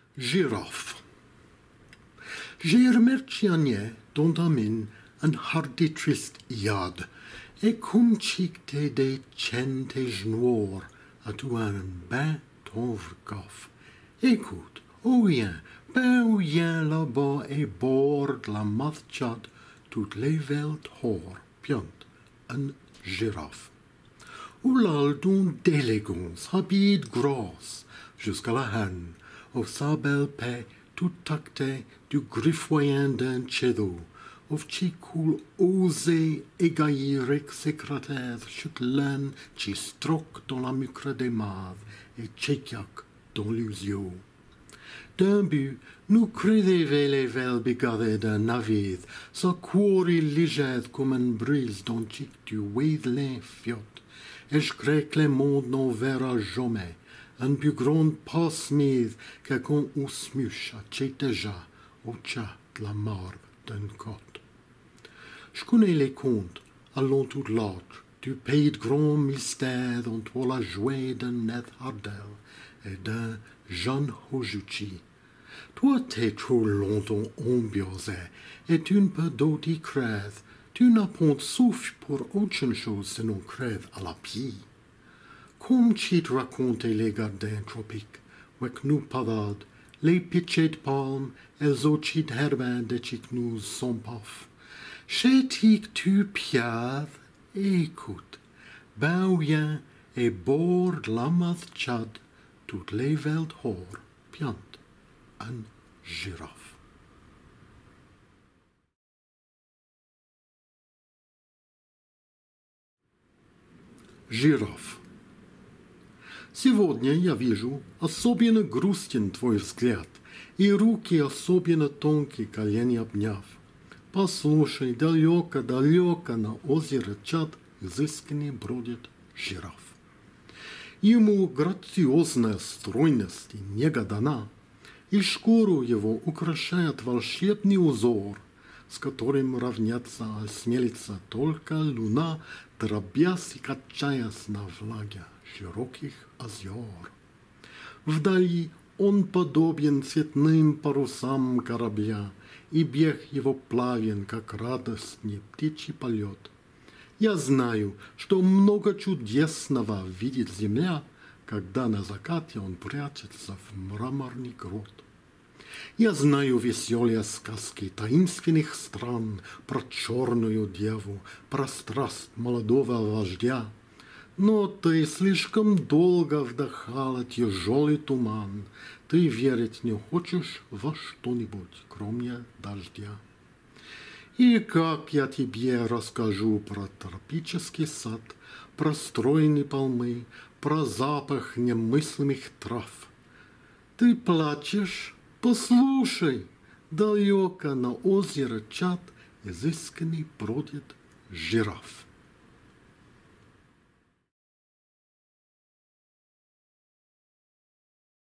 Giraffe. J'ai remercié ton amin un hardy trist iad, et cum chicte de cente genoir à tu un ben tovre goff. Écoute, ouien, ben ouien là-bas et bord la mathchat tout les veld hor, piant, un girafe. Oulal d'un d'élégance, habide grosse, jusqu'à la haine, au sa belle paix, tout tacté du griffoyen d'un chedo, of chi cool osé égaïric secrétaire, chut l'un chi stroc dans la mucre des maves, et tchekiak dans l'usio. D'un but, nous crédévez les vels bigadés d'un navire, sa cuori ligède comme un brise dans chic du weidlin fiot, et je crée que le monde n'en verra jamais, un plus grand passe-mise que qu'on ou smuche à tché déjà au chat de la marbre d'un côte. Je connais les contes, allons tout l'autre, du pays de grands mystères dont on la jouée d'un Ned Hardel et d'un Jean Hojuchi. Toi t'es trop longtemps ambiosé, et tu ne peux d'autre y crève. Tu n'as point souffle pour autre chose sinon crève à la pied. Comme tu te racontes les gardins tropiques, avec nous pavades, les pitchés de palmes, et les autres herbins de chic nous sont paf. Chez tu piave, écoute, ben ouien et bord la math chad, toutes les veld hor, piant, un girafe. Girafe. Сегодня я вижу особенно грустен твой взгляд, и руки особенно тонкие колени обняв. Послушай, далеко-далеко на озеро Чад изысканно бродит жираф. Ему грациозная стройность и нега дана, и шкуру его украшает волшебный узор, с которым равняться осмелится только луна, дробясь и качаясь на влаге широких озер. Вдали он подобен цветным парусам корабля, и бег его плавен, как радостный птичий полет. Я знаю, что много чудесного видит земля, когда на закате он прячется в мраморный грот. Я знаю веселые сказки таинственных стран про черную деву, про страсть молодого вождя, но ты слишком долго вдыхала тяжелый туман, ты верить не хочешь во что-нибудь, кроме дождя. И как я тебе расскажу про тропический сад, про стройные пальмы, про запах немыслимых трав? Ты плачешь? Послушай, далеко на озеро Чад изысканный бродит жираф.